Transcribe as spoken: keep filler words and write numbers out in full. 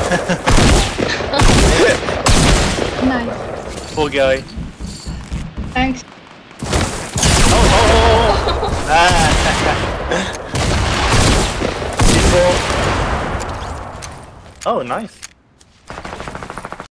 Nice. Poor guy. Thanks. Oh, oh, oh, oh. Ah. C four. Oh, nice.